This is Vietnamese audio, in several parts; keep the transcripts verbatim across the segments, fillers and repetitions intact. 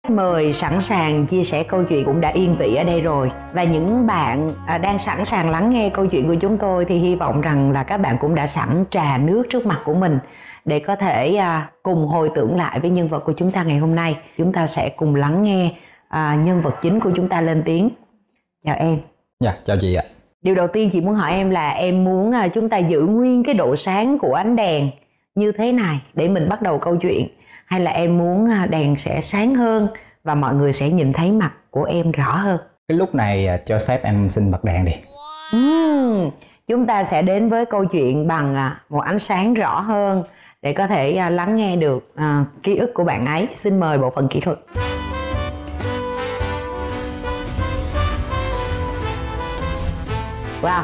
Mời sẵn sàng chia sẻ câu chuyện cũng đã yên vị ở đây rồi. Và những bạn à, đang sẵn sàng lắng nghe câu chuyện của chúng tôi thì hy vọng rằng là các bạn cũng đã sẵn trà nước trước mặt của mình để có thể à, cùng hồi tưởng lại với nhân vật của chúng ta ngày hôm nay. Chúng ta sẽ cùng lắng nghe à, nhân vật chính của chúng ta lên tiếng. Chào em. Dạ, chào chị ạ. Điều đầu tiên chị muốn hỏi em là em muốn à, chúng ta giữ nguyên cái độ sáng của ánh đèn như thế này để mình bắt đầu câu chuyện, hay là em muốn đèn sẽ sáng hơn và mọi người sẽ nhìn thấy mặt của em rõ hơn? Cái lúc này cho phép em xin bật đèn đi. uhm, Chúng ta sẽ đến với câu chuyện bằng một ánh sáng rõ hơn để có thể lắng nghe được uh, ký ức của bạn ấy. Xin mời bộ phận kỹ thuật. Wow.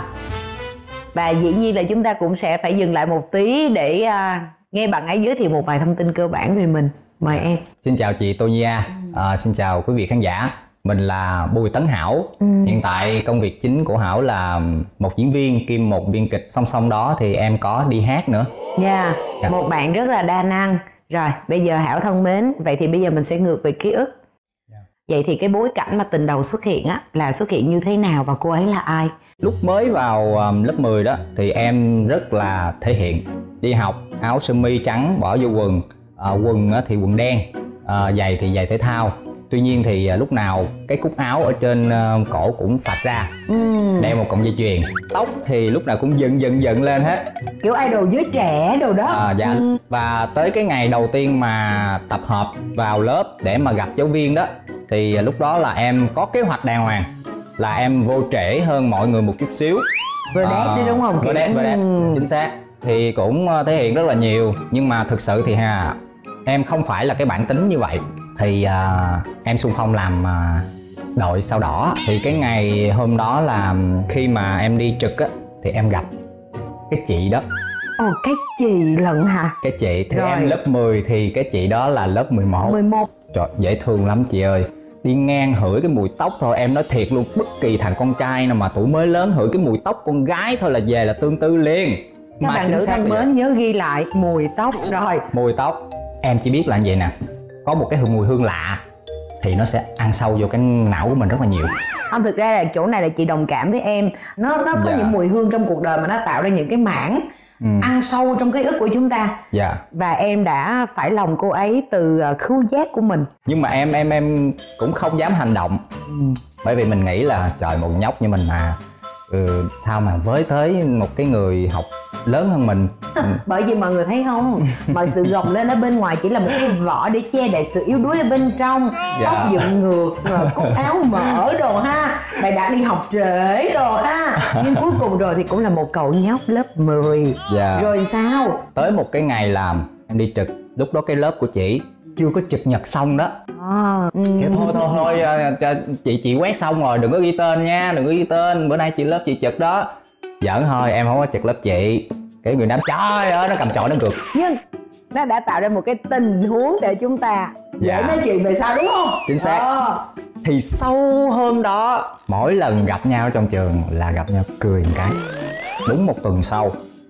Và dĩ nhiên là chúng ta cũng sẽ phải dừng lại một tí để uh, nghe bạn ấy giới thiệu một vài thông tin cơ bản về mình. Mời em. Xin chào chị Tonya, à, xin chào quý vị khán giả. Mình là Bùi Tấn Hảo. ừ. Hiện tại công việc chính của Hảo là một diễn viên kiêm một biên kịch. Song song đó thì em có đi hát nữa. Dạ, yeah, yeah. Một bạn rất là đa năng. Rồi, bây giờ Hảo thân mến, vậy thì bây giờ mình sẽ ngược về ký ức. yeah. Vậy thì cái bối cảnh mà tình đầu xuất hiện á là xuất hiện như thế nào và cô ấy là ai? Lúc mới vào um, lớp mười đó thì em rất là thể hiện. Đi học áo sơ mi trắng bỏ vô quần, à, quần thì quần đen, à, giày thì giày thể thao. Tuy nhiên thì lúc nào cái cúc áo ở trên uh, cổ cũng phạch ra, ừ. đeo một cọng dây chuyền. Tóc thì lúc nào cũng dựng dựng dựng lên hết, kiểu idol giới trẻ đồ đó. à, dạ. ừ. Và tới cái ngày đầu tiên mà tập hợp vào lớp để mà gặp giáo viên đó, thì lúc đó là em có kế hoạch đàng hoàng, là em vô trễ hơn mọi người một chút xíu. Vừa đét đi đúng không? Vừa đét, vừa đét, chính xác. Thì cũng thể hiện rất là nhiều. Nhưng mà thực sự thì ha, em không phải là cái bản tính như vậy. Thì uh, em xung phong làm uh, đội sao đỏ. Thì cái ngày hôm đó là khi mà em đi trực á, thì em gặp cái chị đó. Ồ, cái chị lận hả? Cái chị, thì rồi. Em lớp mười thì cái chị đó là lớp mười một. mười một. Trời, dễ thương lắm chị ơi. Đi ngang hửi cái mùi tóc thôi, em nói thiệt luôn, bất kỳ thằng con trai nào mà tuổi mới lớn hửi cái mùi tóc con gái thôi là về là tương tư liền. Các mà bạn nữ thân mến nhớ ghi lại mùi tóc rồi. Mùi tóc em chỉ biết là như vậy nè, có một cái mùi hương lạ thì nó sẽ ăn sâu vô cái não của mình rất là nhiều. Không, thực ra là chỗ này là chị đồng cảm với em. Nó nó có dạ. những mùi hương trong cuộc đời mà nó tạo ra những cái mảng ừ. ăn sâu trong ký ức của chúng ta. Dạ. Và em đã phải lòng cô ấy từ khứu giác của mình. Nhưng mà em em em cũng không dám hành động. ừ. Bởi vì mình nghĩ là trời, một nhóc như mình mà ừ, sao mà với tới một cái người học lớn hơn mình. ừ. Bởi vì mọi người thấy không, mọi sự gồng lên ở bên ngoài chỉ là một cái vỏ để che đậy sự yếu đuối ở bên trong. dạ. Tóc dựng ngược, rồi cúc áo mở đồ ha, mày đã đi học trễ đồ ha. Nhưng cuối cùng rồi thì cũng là một cậu nhóc lớp mười. dạ. Rồi sao? Tới một cái ngày làm em đi trực, lúc đó cái lớp của chị chưa có trực nhật xong đó. à, ừ. Kiểu thôi thôi thôi chị chị quét xong rồi đừng có ghi tên nha, đừng có ghi tên, bữa nay chị lớp chị trực đó. Giỡn thôi, em không có trực lớp chị. Cái người nam trời ơi, nó cầm chổi nó ngược. Nhưng nó đã tạo ra một cái tình huống để chúng ta dạ. dễ nói chuyện về sau đúng không? Chính xác. à. Thì sau hôm đó, mỗi lần gặp nhau trong trường là gặp nhau cười một cái. Đúng một tuần sau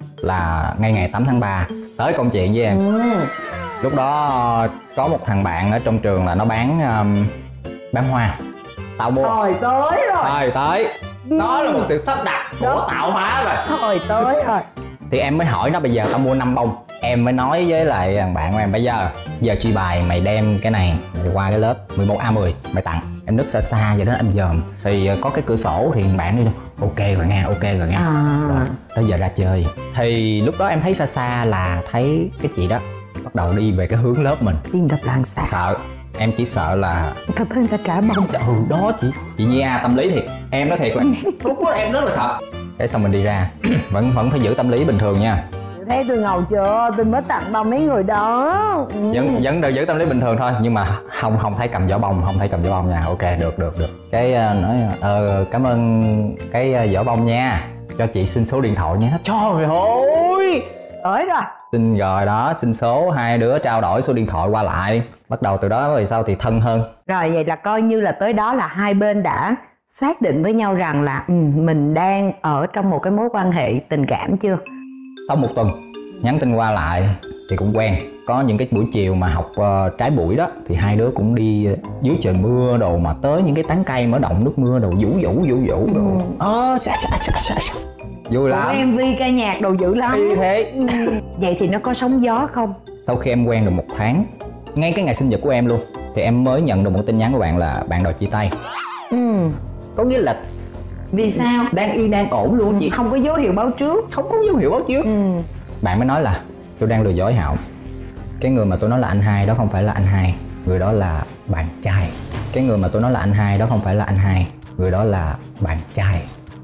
là ngay ngày tám tháng ba tới công chuyện với em. ừ. Lúc đó có một thằng bạn ở trong trường là nó bán um, bán hoa. Tao mua. Rồi tới rồi. Rồi tới. Đó là một sự sắp đặt của đó. Tạo hóa rồi. Rồi tới rồi. Thì em mới hỏi nó bây giờ tao mua năm bông. Em mới nói với lại thằng bạn của em bây giờ giờ chi bài mày đem cái này mày qua cái lớp mười một A mười mày tặng. Em núp xa xa vậy đó em dòm. Thì có cái cửa sổ thì thằng bạn đi ok rồi nghe, ok rồi nghe. à. Rồi tới giờ ra chơi. Thì lúc đó em thấy xa xa là thấy cái chị đó bắt đầu đi về cái hướng lớp mình. Tim đập loạn xạ. Sợ. Em chỉ sợ là thật hơn cả trả bông. Ừ đó chị. Chị Nha tâm lý thiệt. Em nói thiệt là lúc đó em rất là sợ. Cái xong mình đi ra vẫn vẫn phải giữ tâm lý bình thường nha. Thấy tôi ngầu chưa? Tôi mới tặng bao mấy người đó. ừ. Vẫn vẫn được giữ tâm lý bình thường thôi. Nhưng mà không không thấy cầm vỏ bông, không thấy cầm vỏ bông nha. Ok được được được. Cái uh, nói ờ cảm ơn cái uh, vỏ bông nha. Cho chị xin số điện thoại nha. Trời ơi. Tới rồi. Xin rồi đó, xin số, hai đứa trao đổi số điện thoại qua lại. Bắt đầu từ đó về sau thì thân hơn. Rồi vậy là coi như là tới đó là hai bên đã xác định với nhau rằng là ừ, mình đang ở trong một cái mối quan hệ tình cảm chưa? Sau một tuần nhắn tin qua lại thì cũng quen. có những cái buổi chiều mà học uh, trái bụi đó thì hai đứa cũng đi dưới trời mưa đồ mà tới những cái tán cây mở động nước mưa đồ vũ vũ vũ vũ đồ. Ừ. Ơ chà chà chà chà chà. Vui lắm. em vê ca nhạc đồ dữ lắm. Y thế. Ừ. Vậy thì nó có sóng gió không? Sau khi em quen được một tháng, ngay cái ngày sinh nhật của em luôn, thì em mới nhận được một tin nhắn của bạn là bạn đòi chia tay. Ừ. Có nghĩa là vì sao? đang yên đang ổn luôn chị. Không có dấu hiệu báo trước. Không có dấu hiệu báo trước. Ừ. Bạn mới nói là tôi đang lừa dối Hạo. Cái người mà tôi nói là anh hai đó không phải là anh hai, người đó là bạn trai. Cái người mà tôi nói là anh hai đó không phải là anh hai, người đó là bạn trai.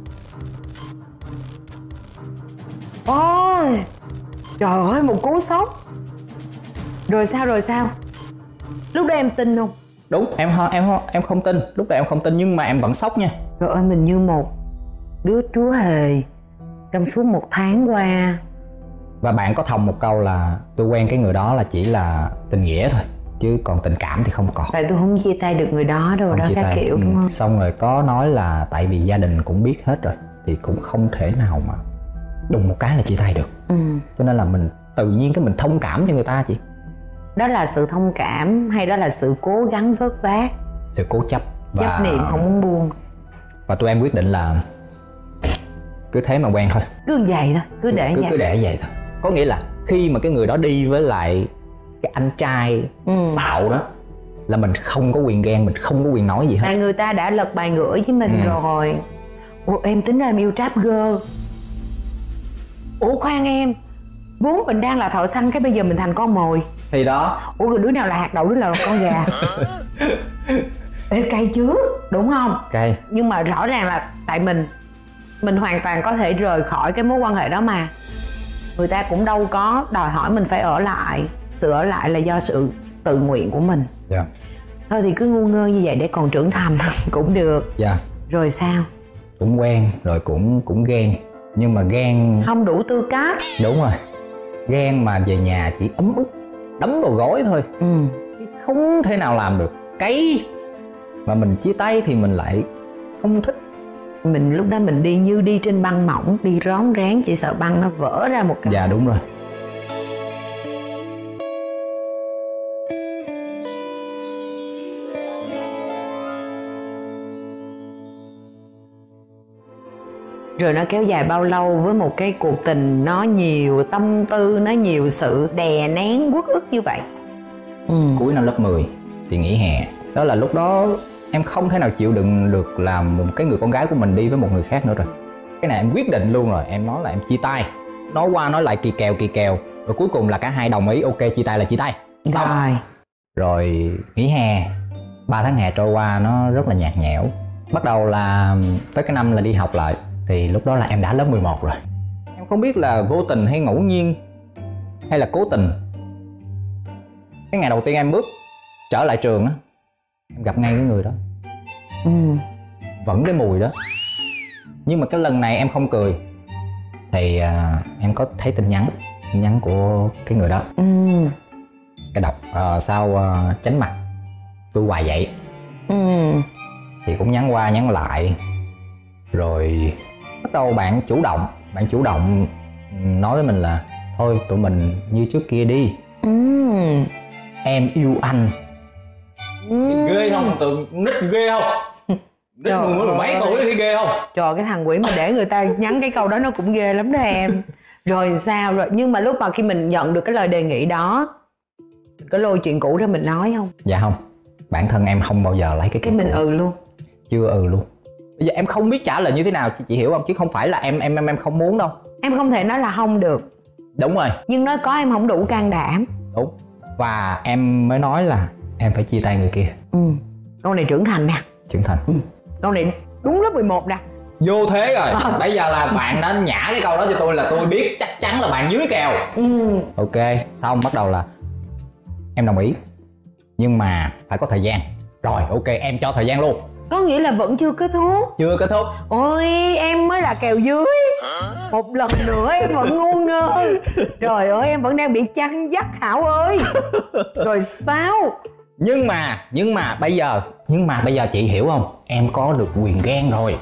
Ôi trời ơi, một cú sốc. Rồi sao rồi sao? Lúc đó em tin không? Đúng, em em em không tin. Lúc đó em không tin nhưng mà em vẫn sốc nha. Trời ơi, mình như một đứa chúa hề trong suốt một tháng qua. Và bạn có thòng một câu là tôi quen cái người đó là chỉ là tình nghĩa thôi, chứ còn tình cảm thì không còn. Tại tôi không chia tay được người đó đâu, đó các kiểu ừ. đúng không? Xong rồi có nói là tại vì gia đình cũng biết hết rồi thì cũng không thể nào mà đùng một cái là chia tay được. Ừ. Cho nên là mình tự nhiên cái mình thông cảm cho người ta chị. Đó là sự thông cảm hay đó là sự cố gắng vớt vát? Sự cố chấp và chấp niệm không muốn buông. Và tụi em quyết định là cứ thế mà quen thôi, cứ vậy thôi, cứ để cứ, vậy cứ để vậy thôi. Có nghĩa là khi mà cái người đó đi với lại cái anh trai ừ. xạo đó là mình không có quyền ghen, mình không có quyền nói gì hết. Tại người ta đã lật bài ngửa với mình ừ. rồi. Ủa em tính ra em yêu trap girl. Ủa khoan em, vốn mình đang là thợ săn cái bây giờ mình thành con mồi. Thì đó. Ủa rồi đứa nào là hạt đậu, đứa nào là con gà. Ê cay chứ, đúng không? Cay. Nhưng mà rõ ràng là tại mình Mình hoàn toàn có thể rời khỏi cái mối quan hệ đó mà. Người ta cũng đâu có đòi hỏi mình phải ở lại. Sự ở lại là do sự tự nguyện của mình. Dạ yeah. Thôi thì cứ ngu ngơ như vậy để còn trưởng thành cũng được. Dạ yeah. Rồi sao? Cũng quen, rồi cũng cũng ghen. Nhưng mà ghen không đủ tư cách. Đúng rồi. Ghen mà về nhà chỉ ấm ức, đấm vào gối thôi. Ừ. Chứ không thể nào làm được. Cái mà mình chia tay thì mình lại không thích. Mình lúc đó mình đi như đi trên băng mỏng, đi rón rén, chỉ sợ băng nó vỡ ra một cái. Dạ đúng rồi. Rồi nó kéo dài bao lâu với một cái cuộc tình nó nhiều tâm tư, nó nhiều sự đè nén uất ức như vậy? Ừ. Cuối năm lớp mười thì nghỉ hè. Đó là lúc đó em không thể nào chịu đựng được làm một cái người con gái của mình đi với một người khác nữa rồi. Cái này em quyết định luôn rồi, em nói là em chia tay. Nói qua nói lại kỳ kèo kỳ kèo. Rồi cuối cùng là cả hai đồng ý ok chia tay là chia tay. Xong. Rồi. Rồi nghỉ hè. ba tháng hè trôi qua nó rất là nhạt nhẽo. Bắt đầu là tới cái năm là đi học lại. Thì lúc đó là em đã lớp mười một rồi. Em không biết là vô tình hay ngẫu nhiên hay là cố tình. Cái ngày đầu tiên em bước trở lại trường á, em gặp ngay cái người đó. Ừ. Vẫn cái mùi đó. Nhưng mà cái lần này em không cười. Thì uh, em có thấy tin nhắn Tin nhắn của cái người đó. Ừ. Cái đọc uh, sau uh, tránh mặt tôi hoài vậy. Ừ. Thì cũng nhắn qua nhắn lại. Rồi bắt đầu bạn chủ động Bạn chủ động nói với mình là thôi tụi mình như trước kia đi. Ừ. Em yêu anh. Ừ. Ghê không? Tụi nít ghê không? Nít mười mấy tuổi thì ghê không? Trời, cái thằng quỷ mà để người ta nhắn cái câu đó nó cũng ghê lắm đó em. Rồi sao rồi? Nhưng mà lúc mà khi mình nhận được cái lời đề nghị đó, mình có lôi chuyện cũ ra mình nói không? Dạ không. Bản thân em không bao giờ lấy cái cái mình cũ. Ừ luôn. Chưa ừ luôn. Bây giờ em không biết trả lời như thế nào, chị, chị hiểu không? Chứ không phải là em em em em không muốn đâu. Em không thể nói là không được. Đúng rồi. Nhưng nói có em không đủ can đảm. Đúng. Và em mới nói là em phải chia tay người kia. Ừ. Câu này trưởng thành nè. Trưởng thành. Ừ. Câu này đúng lớp mười một nè. Vô thế rồi. À. Bây giờ là bạn đã nhả cái câu đó cho tôi là tôi biết chắc chắn là bạn dưới kèo. Ừ. Ok. Xong bắt đầu là em đồng ý. Nhưng mà phải có thời gian. Rồi ok em cho thời gian luôn. Có nghĩa là vẫn chưa kết thúc. Chưa kết thúc. Ôi em mới là kèo dưới. Một lần nữa em vẫn ngu ngơ. Trời ơi em vẫn đang bị chăn dắt Hảo ơi. Rồi sao? Nhưng mà Nhưng mà bây giờ Nhưng mà bây giờ chị hiểu không? Em có được quyền ghen rồi.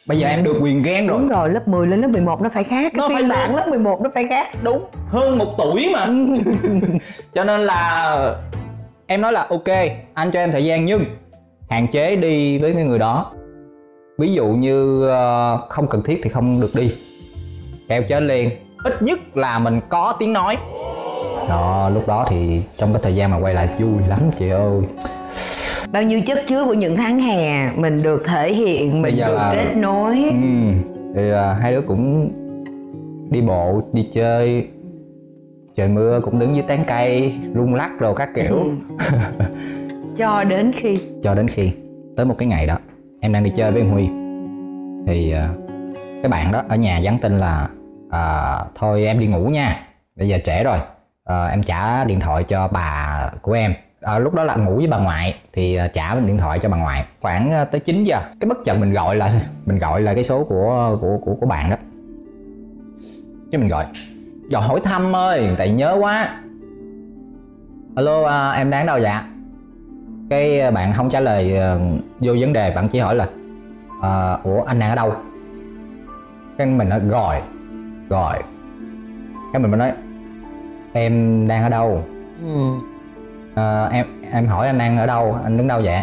Bây giờ em được quyền ghen rồi. Đúng rồi, lớp mười lên lớp mười một nó phải khác. Cái Nó phiên phải bản đúng. lớp mười một nó phải khác. Đúng, hơn một tuổi mà. Cho nên là em nói là ok, anh cho em thời gian nhưng hạn chế đi với cái người đó. Ví dụ như uh, không cần thiết thì không được đi, keo chết liền. Ít nhất là mình có tiếng nói. Đó, lúc đó thì trong cái thời gian mà quay lại vui lắm chị ơi. Bao nhiêu chất chứa của những tháng hè mình được thể hiện, mình được là... kết nối. Ừ. Thì uh, hai đứa cũng đi bộ, đi chơi. Trời mưa cũng đứng dưới tán cây, rung lắc rồi các kiểu. Ừ. Cho đến khi Cho đến khi tới một cái ngày đó, em đang đi chơi với Huy. Thì uh, cái bạn đó ở nhà nhắn tin là uh, thôi em đi ngủ nha, bây giờ trễ rồi. uh, Em trả điện thoại cho bà của em. uh, Lúc đó là ngủ với bà ngoại, thì uh, trả điện thoại cho bà ngoại. Khoảng uh, tới chín giờ, cái bất chợt mình gọi là Mình gọi là cái số của của của, của bạn đó. Cái mình gọi Rồi hỏi thăm ơi, tại nhớ quá. Alo, uh, em đang đâu dạ? Cái bạn không trả lời uh, vô vấn đề, bạn chỉ hỏi là uh, ủa anh đang ở đâu? Cái mình nói rồi Rồi Cái mình mới nói em đang ở đâu? Ừ. uh, em em hỏi anh đang ở đâu, anh đứng đâu vậy?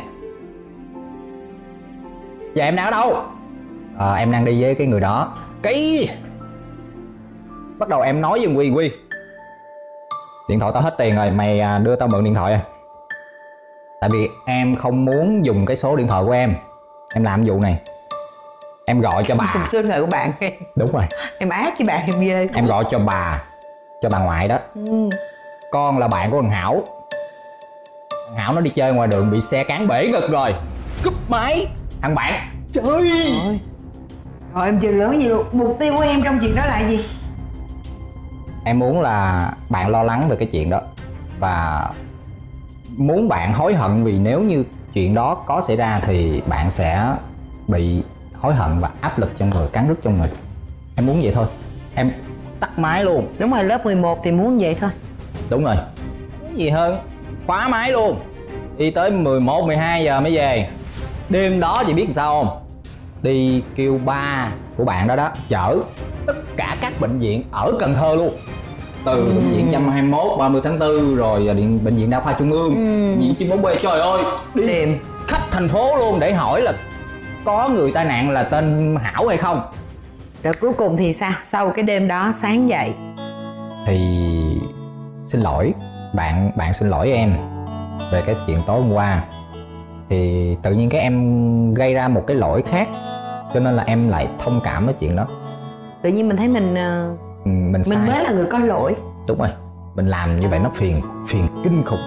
Dạ em đang ở đâu? uh, Em đang đi với cái người đó. Cái bắt đầu em nói với Quy Quy, điện thoại tao hết tiền rồi, mày đưa tao mượn điện thoại à. Tại vì em không muốn dùng cái số điện thoại của em Em làm vụ này. Em gọi cho bà. Dùng số điện thoại của bạn. Đúng rồi. Em ác với bạn em ghê. Em gọi cho bà, cho bà ngoại đó. Ừ. Con là bạn của thằng Hảo. Thằng Hảo nó đi chơi ngoài đường bị xe cán bể ngực rồi, cúp máy. Thằng bạn trời ơi. Rồi em chơi lớn như luôn. Mục tiêu của em trong chuyện đó là gì? Em muốn là bạn lo lắng về cái chuyện đó, và muốn bạn hối hận, vì nếu như chuyện đó có xảy ra thì bạn sẽ bị hối hận và áp lực trong người, cắn rứt trong người. Em muốn vậy thôi. Em tắt máy luôn. Đúng rồi, lớp mười một thì muốn vậy thôi. Đúng rồi. Cái gì hơn, khóa máy luôn. Đi tới mười một, mười hai giờ mới về. Đêm đó chị biết sao không? Đi kêu ba của bạn đó đó chở tất cả các bệnh viện ở Cần Thơ luôn. Từ ừ. bệnh viện một trăm hai mươi mốt, ba mươi tháng tư, rồi điện, bệnh viện đa khoa trung ương, ừ. bệnh viện chín bốn B, trời ơi, đi tìm khắp thành phố luôn để hỏi là có người tai nạn là tên Hảo hay không. Rồi cuối cùng thì sao? Sau cái đêm đó sáng dậy thì xin lỗi bạn, bạn xin lỗi em về cái chuyện tối hôm qua. Thì tự nhiên cái em gây ra một cái lỗi khác, cho nên là em lại thông cảm với chuyện đó. Tự nhiên mình thấy mình mình, mình, mình mới là người có lỗi. Đúng rồi, mình làm như vậy nó phiền, phiền kinh khủng.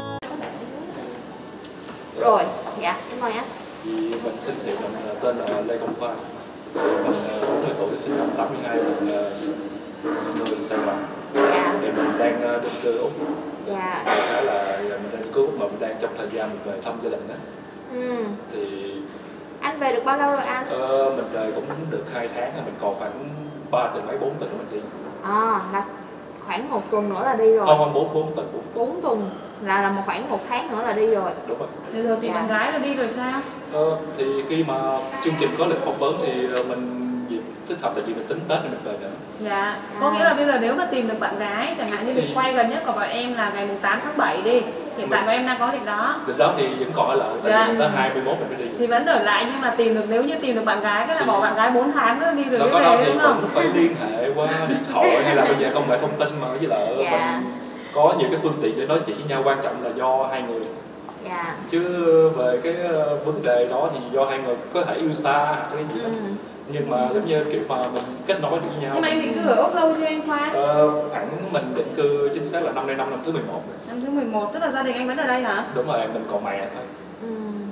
Rồi, dạ, cảm ơn anh. Thì mình xin thì mình tên là Lê Công Khoa. Mình bốn mươi tuổi, sinh năm tám mươi hai, mình người Sài Gòn. Dạ. Thì mình đang định cư Úc. Dạ. Đại khái là mình đang cư Úc mà mình đang trong thời gian mình về thăm gia đình đó. Ừ. Thì anh về được bao lâu rồi anh? Ờ, mình về cũng được hai tháng, mình còn khoảng ba tuần mấy bốn tuần mình đi. À, là khoảng một tuần nữa là đi rồi. Không, không, bốn, bốn tuần. bốn tuần là là một khoảng một tháng nữa là đi rồi. Đúng rồi. Thì rồi thì dạ. bạn gái rồi đi rồi sao? Ờ, thì khi mà chương trình có lịch phỏng vấn thì mình dịp thích hợp, tại vì mình tính Tết nên mình về nữa. Dạ, à. Có nghĩa là bây giờ nếu mà tìm được bạn gái, chẳng hạn như lịch quay gần nhất của bọn em là ngày tám tháng bảy đi. Hiện tại bọn em đang có lịch đó. Lịch đó thì vẫn còn ở lại, tại dạ. vì tới hai mươi mốt mình mới đi. Thì vẫn ở lại, nhưng mà tìm được, nếu như tìm được bạn gái cái là thì bỏ bạn gái bốn tháng nữa đi rồi mới về đấy, đúng không? Cũng phải liên hệ qua điện thoại hay là bây giờ công nghệ thông tin mà, với lại dạ. mình có nhiều cái phương tiện để nói chuyện với nhau, quan trọng là do hai người. Dạ. Chứ về cái vấn đề đó thì do hai người có thể yêu xa hoặc cái gì đó. Ừ. Nhưng mà giống như kiểu mà mình kết nối được với nhau. Nhưng mà anh định cư ở Úc lâu chưa anh Khoa? Ờ, hẳn mình định cư chính xác là năm nay năm năm thứ mười một rồi. Năm thứ mười một, tức là gia đình anh vẫn ở đây hả? Đúng rồi, mình còn mẹ thôi. Ừ.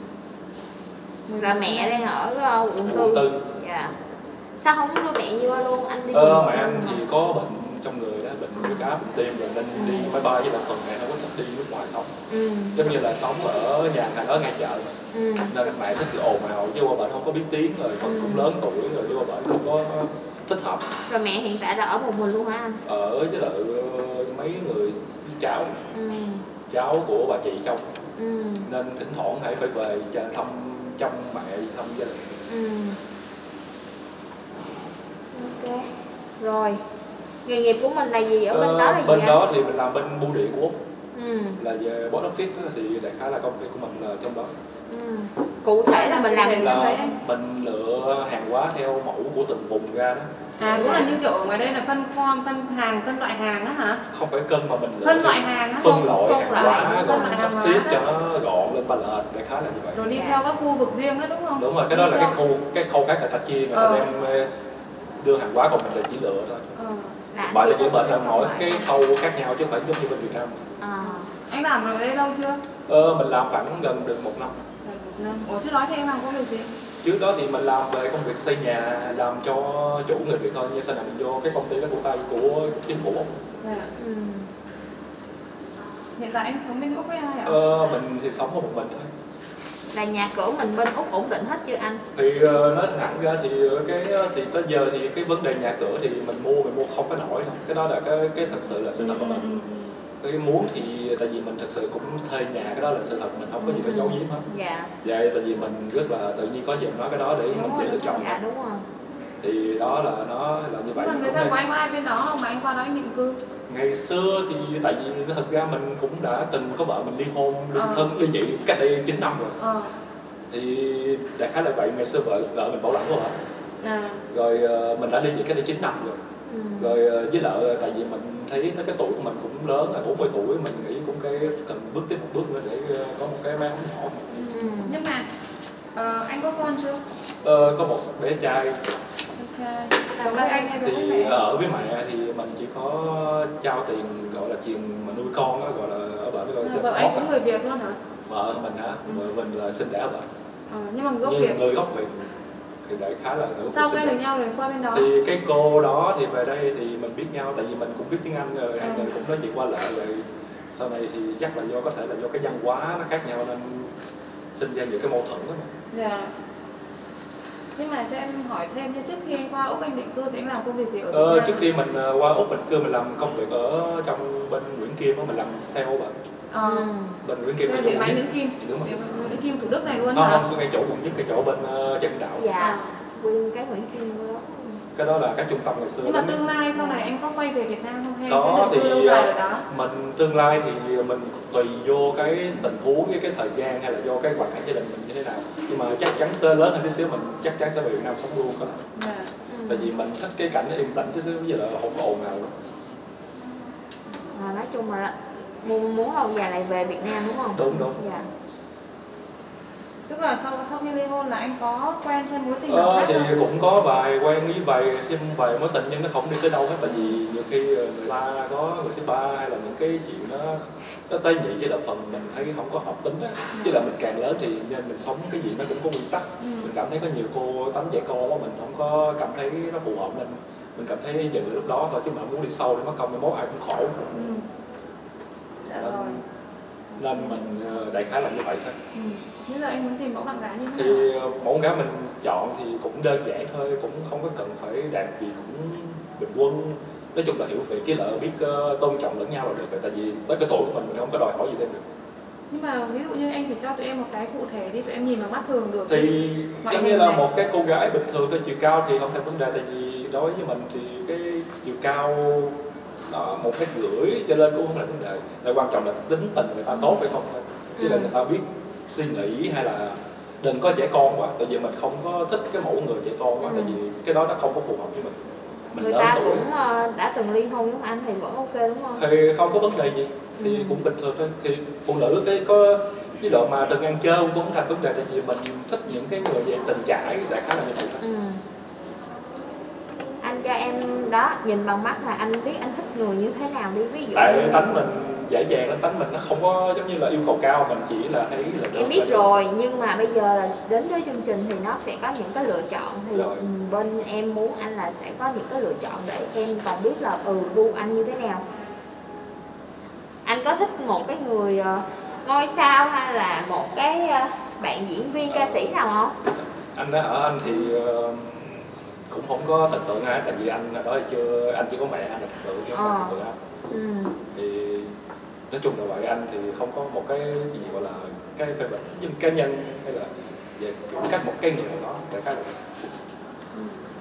Là mẹ đang ở quận tư. tư. Dạ. Sao không đưa mẹ đi qua luôn, anh đi? Ờ, mẹ anh thì có bệnh trong người đó, bệnh huyết áp, bệnh tim rồi nên ừ. đi máy bay, với lại phần mẹ nó có thích đi nước ngoài sống. Ừ. Giống như là sống ở nhà hàng ở ngay chợ mà. Ừ. Nên mẹ thích ồn ào, với qua bệnh không có biết tiếng rồi, phần ừ. cũng lớn tuổi rồi, với qua bệnh không có thích hợp. Rồi mẹ hiện tại là ở một mình luôn hả anh? Ở với lại mấy người với cháu. Ừ. Cháu của bà chị trong. Ừ. Nên thỉnh thoảng hãy phải về thăm trong mẹ, thăm gia đình. Ừ. Rồi nghề nghiệp của mình là gì ở bên ờ, đó là gì bên anh? đó thì mình làm bên bưu điện của Úc. Ừ. Là về box office thì đại khái là công việc của mình là trong đó. Ừ. Cụ thể là mình làm gì là mình lựa hàng hóa theo mẫu của từng vùng ra đó. À cũng là như kiểu ở ngoài đây là phân form, phân hàng, phân loại hàng á hả? Không phải cân mà mình lựa phân loại hàng á, phân loại phân hàng loại, hóa rồi phân mình sắp xếp cho nó gọn lên pallet, đại khái là như vậy. Rồi đi theo các khu vực riêng á đúng không? Đúng rồi, cái đi đó là theo... cái khu cái khâu khác người ta chia, người ta ờ. đem đưa hàng hóa, còn mình là chỉ lựa thôi. Ờ. Bởi vì bên là mỗi cái khâu khác nhau chứ không phải giống như bên Việt Nam. À. Anh làm ở đây lâu chưa? Ờ, mình làm khoảng gần được một năm. Gần một năm. Ủa trước đó thì em làm công việc gì? Trước đó thì mình làm về công việc xây nhà, làm cho chủ người Việt thôi, nhưng sau này mình vô cái công ty đó của Tây của chính phủ Úc. Dạ. Ừ. Hiện tại anh sống bên Úc với ai ạ? Ờ, mình thì sống ở một mình thôi. Là nhà cửa mình bên Úc ổn định hết chưa anh? Thì uh, nói thẳng ra thì cái thì tới giờ thì cái vấn đề nhà cửa thì mình mua mình mua không có nổi đâu. Cái đó là cái cái thật sự là sự thật của mình. Ừ, ừ, ừ. Cái muốn thì tại vì mình thật sự cũng thuê nhà, cái đó là sự thật, mình không có gì phải giấu giếm hết. Dạ. Vậy tại vì mình rất là tự nhiên có gì nói cái đó để đúng mình dễ lựa chọn. Dạ đúng rồi. Thì đó là nó là như vậy. Nhưng mà người thân của anh có ai bên đó không mà anh qua đó anh định cư? Ngày xưa thì tại vì thật ra mình cũng đã từng có vợ mình ly hôn, ly ờ. thân, ly dị cách đây chín năm rồi. Ờ. Thì đại khái là vậy, ngày xưa vợ vợ mình bảo lãnh của vợ. À. Rồi mình đã ly dị cách đây chín năm rồi. Ừ. Rồi với lại tại vì mình thấy tới cái tuổi của mình cũng lớn, là bốn mươi tuổi, mình nghĩ cũng cái cần bước tiếp một bước nữa để có một cái mang nhỏ. Ừ. Nhưng mà uh, anh có con chưa? Ờ, có một bé trai. Okay. Sống với anh hay thì với mẹ? Ở với mẹ thì mình chỉ có trao tiền gọi là tiền mà nuôi con đó, gọi là ở bển gọi là vợ anh cũng người Việt luôn hả? Vợ mình hả? Ừ. Vợ mình là sinh đẻ ở bển. Ờ, nhưng mà gốc nhưng Việt. Người gốc Việt thì đại khái là người Sao quen được nhau rồi qua bên đó? Thì cái cô đó thì về đây thì mình biết nhau tại vì mình cũng biết tiếng Anh rồi, hai người cũng nói chuyện qua lại rồi. Sau này thì chắc là do có thể là do cái văn hóa nó khác nhau nên sinh ra nhiều cái mâu thuẫn đó mà. Dạ. Nhưng mà cho em hỏi thêm nha, trước khi anh qua Úc anh định cư thì anh làm công việc gì ở Việt ờ, Nam? Trước khi mình qua Úc định cư mình làm công việc ở trong bên Nguyễn Kim đó, mình làm sale bạn. Ờ. Bên Nguyễn Kim là bên Nguyễn Nguyễn Kim. Đúng rồi. Nguyễn Kim Thủ Đức này luôn hả? Không, không, ngay chỗ quận nhất, cái chỗ bên uh, Trần Đạo. Dạ. Nguyên cái Nguyễn Kim đó. Cái đó là cái trung tâm ngày xưa. Nhưng mà tương lai sau này anh có quay về Việt Nam không hay có sẽ định cư lâu dài ở đó? Mình tương lai thì mình tùy vô cái tình huống với cái thời gian hay là do cái hoàn cảnh gia đình mình như thế nào. Nhưng mà chắc chắn tới lớn hơn tí xíu mình chắc chắn sẽ về Việt Nam sống luôn có lẽ. Yeah. Ừ. Tại vì mình thích cái cảnh yên tĩnh tí xíu, với là không có ồn ào nữa. À, nói chung là muốn muốn lâu dài lại về Việt Nam đúng không? Đúng đúng. Dạ. Tức là sau sau khi ly hôn là anh có quen thêm mối tình ờ, khác thì không? cũng có vài quen với vài thêm vài mối tình nhưng nó không đi tới đâu hết, tại vì nhiều khi người ta có người thứ ba hay là những cái chuyện nó nó tế nhị với là phần mình thấy không có hợp tính á. Ừ. Chứ là mình càng lớn thì nên mình sống cái gì nó cũng có nguyên tắc. Ừ. Mình cảm thấy có nhiều cô tánh trẻ con quá mình không có cảm thấy nó phù hợp nên mình cảm thấy dừng lúc đó thôi, chứ mà muốn đi sâu để mất công mai mốt ai cũng khổ. Ừ. Dạ nên, rồi. Nên mình đại khái là như vậy thôi. Ừ. Như là anh muốn tìm mẫu bạn gái như thế thì nào? Mẫu gái mình chọn thì cũng đơn giản thôi, cũng không có cần phải đạt gì cũng bình quân. Nói chung là hiểu việc với lợi biết uh, tôn trọng lẫn nhau là được rồi, tại vì tới cái tuổi của mình mình không có đòi hỏi gì thêm được. Nhưng mà ví dụ như anh phải cho tụi em một cái cụ thể đi, tụi em nhìn bằng mắt thường được. Thì giống như là này. Một cái cô gái bình thường thôi, chiều cao thì không thành vấn đề, tại vì đối với mình thì cái chiều cao đó, một mét rưỡi trở lên cũng không là vấn đề. Tại quan trọng là tính tình người ta tốt hay không thôi, chứ ừ. là người ta biết suy nghĩ hay là đừng có trẻ con quá, tại vì mình không có thích cái mẫu người trẻ con quá, ừ. tại vì cái đó đã không có phù hợp với mình. Mình người ta tuổi. Cũng đã từng ly hôn giống anh thì vẫn ok đúng không? Thì không có vấn đề gì, thì ừ. cũng bình thường thôi. Thì phụ nữ cái có chế độ mà từng ăn chơi cũng không thành vấn đề, tại vì mình thích những cái người về tình trải, đại khái là như vậy thôi. Ừ. Anh cho em đó nhìn bằng mắt là anh biết anh thích người như thế nào đi, ví dụ. Tại như... tánh mình dễ dàng lên, tánh mình nó không có giống như là yêu cầu cao, mình chỉ là thấy là em biết rồi, nhưng mà bây giờ là đến với chương trình thì nó sẽ có những cái lựa chọn thì rồi. Bên em muốn anh là sẽ có những cái lựa chọn để em còn biết là ừ gu anh như thế nào. Anh có thích một cái người uh, ngôi sao hay là một cái uh, bạn diễn viên ca sĩ nào không? Anh đã ở anh thì uh, cũng không có thần tượng ai, tại vì anh đó thì chưa, anh chỉ có mẹ anh là thần tượng chứ không phải thần tượng anh. Ừ. Thì nói chung là vậy, anh thì không có một cái gì gọi là cái phê bình nhưng cá nhân hay là về kiểu cách một cái người nào đó, đại khái là ừ.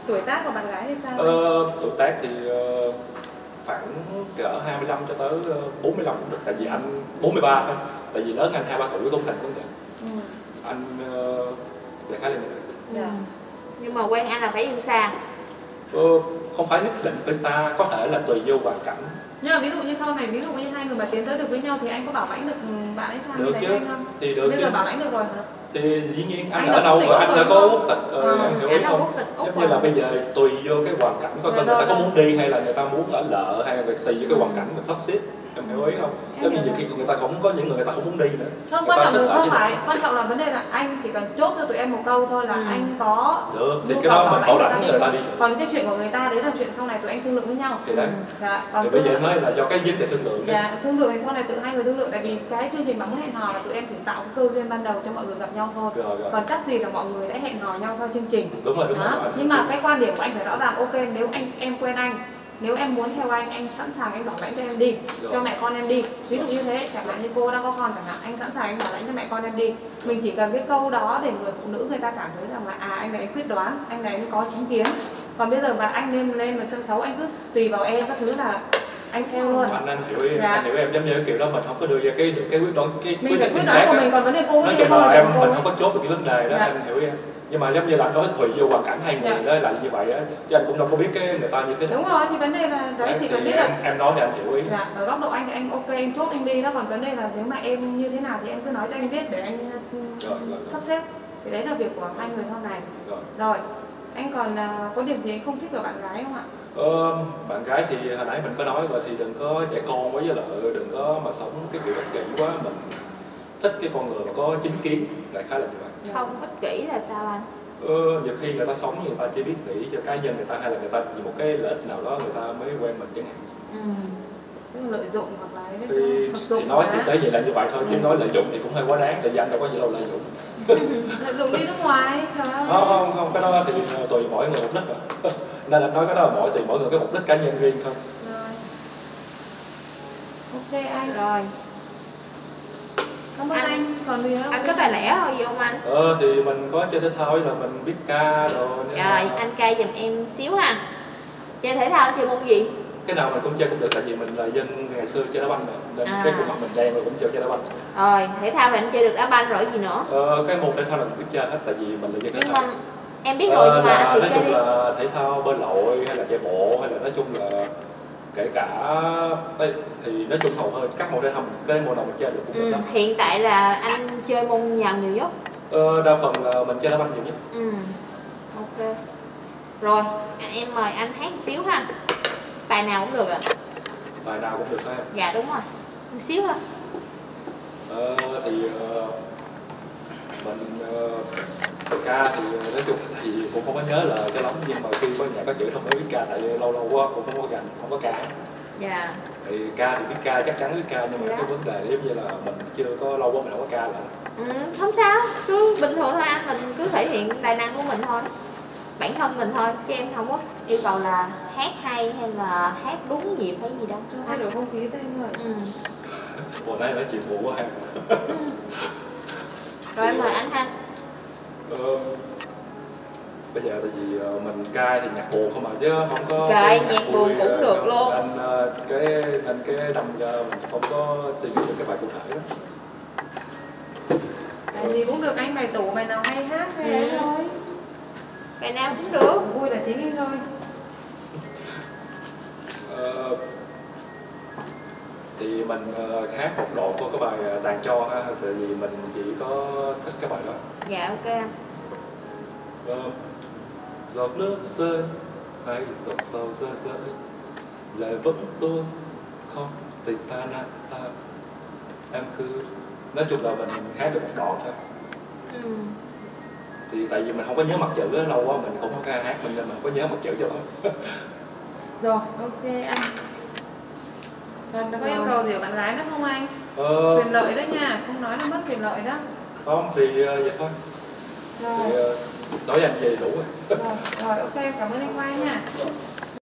Tuổi tác của bạn gái thì sao? Ờ, tuổi tác thì uh, khoảng cỡ hai mươi lăm cho tới bốn mươi lăm cũng được, tại vì anh bốn mươi ba thôi, tại vì lớn anh hai ba tuổi cũng thành vấn đề. Ừ. Anh uh, đại khái là như vậy. Dạ. Ừ. Nhưng mà quen anh là phải yêu xa. Ờ, không phải nhất định phải xa, có thể là tùy vô hoàn cảnh. Nhưng mà ví dụ như sau này, ví dụ như hai người mà tiến tới được với nhau thì anh có bảo lãnh được bạn ấy sang được chứ? Anh không? Thì được. Bây chứ. giờ bảo lãnh được rồi hả? Thì dĩ nhiên anh, anh ở đâu mà anh đã có quốc tịch, ờ, ừ, anh hiểu ý không? Giống như là bây giờ tùy vô cái hoàn cảnh, coi người ta có muốn đi hay là người ta muốn ở lợ, hay là tùy vô cái hoàn cảnh mình sắp xếp. Em hiểu ý không? Giống như nhiều khi người ta không có những người người ta không muốn đi nữa. Không, quan trọng là không phải, quan trọng là vấn đề là anh chỉ cần chốt cho tụi em một câu thôi là ừ. anh có được thì cái đó mình bảo lãnh người ta đi. Còn cái chuyện của người ta đấy là chuyện sau này tụi anh thương lượng với nhau. Thì đấy. Dạ, còn thì bây giờ nói là do cái vấn đề thương lượng. Dạ, thương lượng thì sau này tự hai người thương lượng, tại vì cái chương trình bấm hẹn hò là tụi em chỉ tạo cái cơ duyên ban đầu cho mọi người gặp nhau thôi. Rồi, rồi. Còn chắc gì là mọi người đã hẹn hò nhau sau chương trình. Đúng rồi, đúng đó. rồi. Nhưng mà cái quan điểm của anh phải rõ ràng, ok nếu anh em quen anh, nếu em muốn theo anh, anh sẵn sàng anh bảo lãnh cho em đi, rồi. cho mẹ con em đi. Ví dụ như thế, chẳng hạn như cô đang có con chẳng hạn, anh sẵn sàng anh bảo lãnh cho mẹ con em đi. Mình chỉ cần cái câu đó để người phụ nữ người ta cảm thấy rằng là à anh này anh quyết đoán, anh này anh có chính kiến. Còn bây giờ mà anh lên lên mà sân khấu anh cứ tùy vào em các thứ là anh theo luôn. Anh anh hiểu em, dạ. anh hiểu em giống như cái kiểu đó mình không có đưa ra cái được cái quyết đoán cái mình quyết định chính xác. Mình còn vấn đề cô nói chung là em mình không có chốt được cái vấn đề đó, dạ. anh hiểu em. Nhưng mà giống như là anh nói tùy vô hoàn cảnh hai người đó là như vậy á, chứ anh cũng đâu có biết cái người ta như thế nào. Đúng rồi, thì vấn đề là đấy, chỉ cần biết em, là em nói thì anh hiểu ý. Dạ, ở góc độ anh thì anh ok, anh chốt anh đi đó, còn vấn đề là nếu mà em như thế nào thì em cứ nói cho anh biết để anh rồi, rồi. sắp xếp. Thì đấy là việc của hai người sau này. Rồi. Rồi. Anh còn uh, có điểm gì anh không thích ở bạn gái không ạ? Ờ, bạn gái thì hồi nãy mình có nói rồi, thì đừng có trẻ con với lại đừng có mà sống cái kiểu ích kỷ quá, mình thích cái con người mà có chính kiến, đại khái là như vậy. Không ích kỷ là sao anh? Ờ, nhiều khi người ta sống người ta chỉ biết nghĩ cho cá nhân người ta, hay là người ta vì một cái lợi ích nào đó người ta mới quen mình chẳng hạn. Ừ. Tức là lợi dụng hoặc là thì, thì nói thì tới vậy là như vậy thôi, chứ ừ. nói lợi dụng thì cũng hơi quá đáng, tại vì anh đâu có gì đâu lợi dụng. Lợi dụng đi nước ngoài không không không cái đó thì tùy mỗi người mục đích rồi. Nên anh nói cái đó là mỗi tùy mỗi người cái mục đích cá nhân riêng thôi. Rồi. Ok anh. Rồi. Cảm ơn anh. anh. Còn gì nữa anh có tài lẻ thôi gì không anh? Ờ thì mình có chơi thể thao là mình biết ca rồi. Rồi mà... anh ca giùm em xíu ha. Chơi thể thao chơi môn gì? Cái nào mình cũng chơi cũng được, tại vì mình là dân ngày xưa chơi đá banh rồi, nên à. cái khuôn mặt mình đen rồi cũng chơi chơi đá banh. Rồi thể thao là anh chơi được đá banh rồi gì nữa? Ờ cái môn thể thao là mình biết chơi hết, tại vì mình là dân thể thao. Em biết rồi, nhưng mà ờ, anh nói chung đi. là thể thao bơi lội hay là chạy bộ hay là nói chung là kể cả thì nói chung hầu hơi các môn thể thao cái môn nào mình chơi được cũng ừ, được. Hiện tại là anh chơi môn nào nhiều nhất? Ờ, đa phần là mình chơi đá banh nhiều nhất. Ừ. Ok. Rồi em mời anh hát một xíu ha. Bài nào cũng được ạ. À? Bài nào cũng được phải không? Dạ đúng rồi. Một xíu thôi. Ờ, thì uh, mình uh, ca thì nói chung thì cũng không có nhớ là cho lắm, nhưng mà khi có nhà có chữ không có biết ca, tại vì lâu lâu quá cũng không có gần không có ca. Dạ. Thì ca thì biết ca, chắc chắn biết ca, nhưng mà dạ. cái vấn đề giống như là mình chưa có lâu quá mình không có ca lại. Ừ, không sao, cứ bình thường thôi anh, mình cứ thể hiện tài năng của mình thôi, bản thân mình thôi, chứ em không có yêu cầu là hát hay hay là hát đúng nhịp hay gì đâu. Thay đổi không khí thôi anh ơi. Ừ. Hồi nay nói chuyện vụ quá ha. Rồi em mời anh ha. Ờ, bây giờ tại vì mình cai thì nhạc buồn không mà, chứ không có trời nhạc, nhạc buồn cũng được luôn, nên cái nên cái đâm ra mình không có suy nghĩ được cái bài cụ thể đó. Bài gì cũng được anh, bài tủ bài nào hay hát hay ừ. thôi, bài nào cũng được, vui là chính thôi. Ờ, thì mình uh, hát một đoạn của cái bài uh, Tàn Cho ha, tại vì mình chỉ có thích cái bài đó. Dạ ok. Uh, giọt nước rơi hay giọt sầu rơi rơi, lại vẫn tuôn khóc tình ta nát ta, em cứ nói chung là mình hát được một đoạn thôi. Ừ. Thì tại vì mình không có nhớ mặt chữ đó, lâu quá mình cũng không có hát mình nên mình không có nhớ mặt chữ cho lắm. Rồi ok anh. Còn có yêu cầu gì của bạn gái nữa không anh? Ờ... Quyền lợi đó nha, không nói nó mất quyền lợi đó. Không thì uh, vậy thôi. Rồi. Thì uh, nói anh về đủ rồi. Rồi, rồi ok, cảm ơn anh Quang nha.